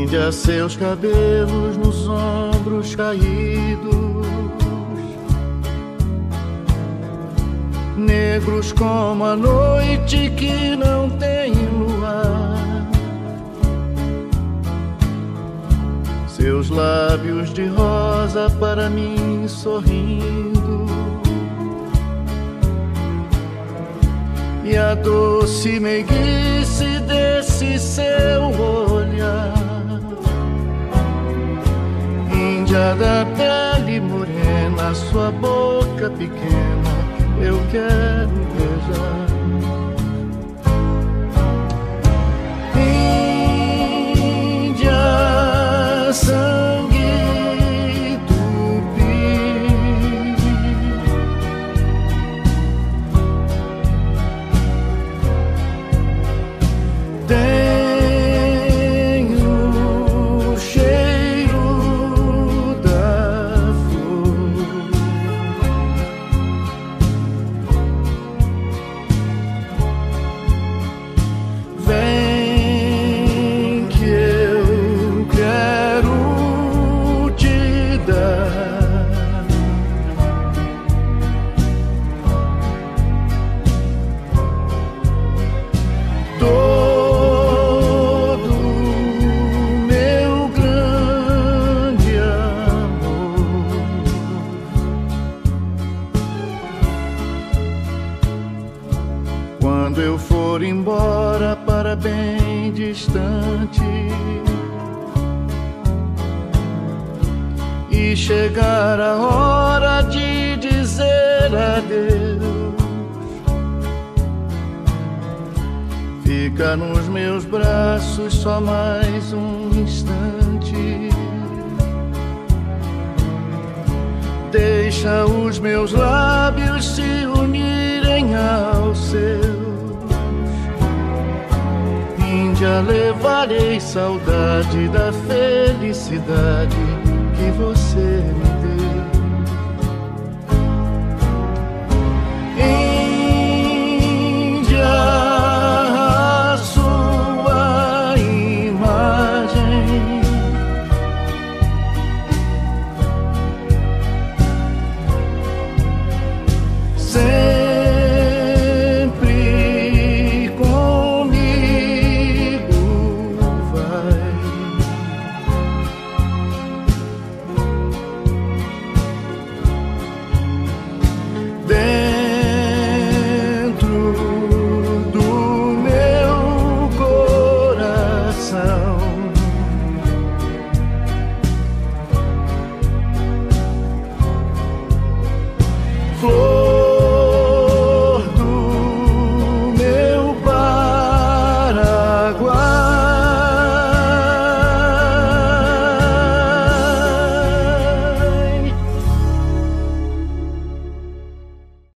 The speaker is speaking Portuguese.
Índia, seus cabelos nos ombros caídos, negros como a noite que não tem luar. Seus lábios de rosa para mim sorrindo, e a doce meiguice desse seu olhar. Índia da pele morena, sua boca pequena, eu quero beijar. Índia, sangue tupi, tem o cheiro da flor. Vem que eu quero te dar todo meu grande amor. Quando eu for embora para bem distante e chegar a hora de dizer adeus, fica nos meus braços só mais um instante. Deixa os meus lábios se unirem aos seus. Índia, levarei saudade da felicidade que você me